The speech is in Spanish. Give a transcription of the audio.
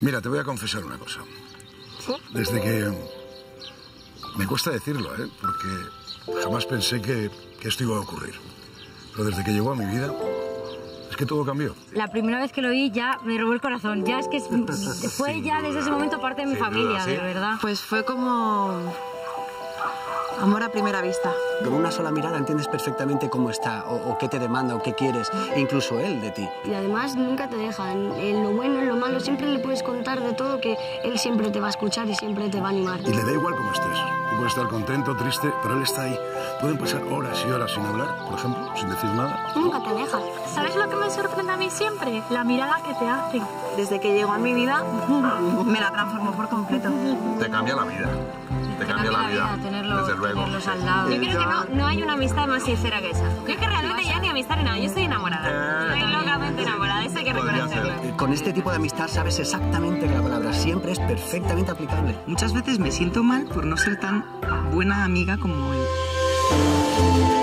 Mira, te voy a confesar una cosa. ¿Sí? Desde que... Me cuesta decirlo, porque jamás pensé que esto iba a ocurrir. Pero desde que llegó a mi vida, es que todo cambió. La primera vez que lo oí ya me robó el corazón. Ya es que fue ya desde ese momento parte de mi familia, de verdad. Pues fue como... amor a primera vista. Con una sola mirada entiendes perfectamente cómo está, o qué te demanda, o qué quieres, e incluso él de ti. Y además nunca te deja, en lo bueno, en lo malo, siempre le puedes contar de todo, que él siempre te va a escuchar y siempre te va a animar. Y le da igual cómo estés. Tú puedes estar contento, triste, pero él está ahí. Pueden pasar horas y horas sin hablar, por ejemplo, sin decir nada. Nunca te deja. ¿Sabes lo que me sorprende a mí siempre? La mirada que te hacen. Desde que llegó a mi vida, me la transformó por completo. Te cambia la vida. Te cambia la vida, desde luego. Al lado. Yo creo que no hay una amistad más sincera que esa. Yo creo que realmente ya ni amistad ni nada. Yo estoy enamorada. Estoy locamente enamorada. Eso hay que reconocerlo. Con este tipo de amistad sabes exactamente que la palabra siempre es perfectamente aplicable. Muchas veces me siento mal por no ser tan buena amiga como él.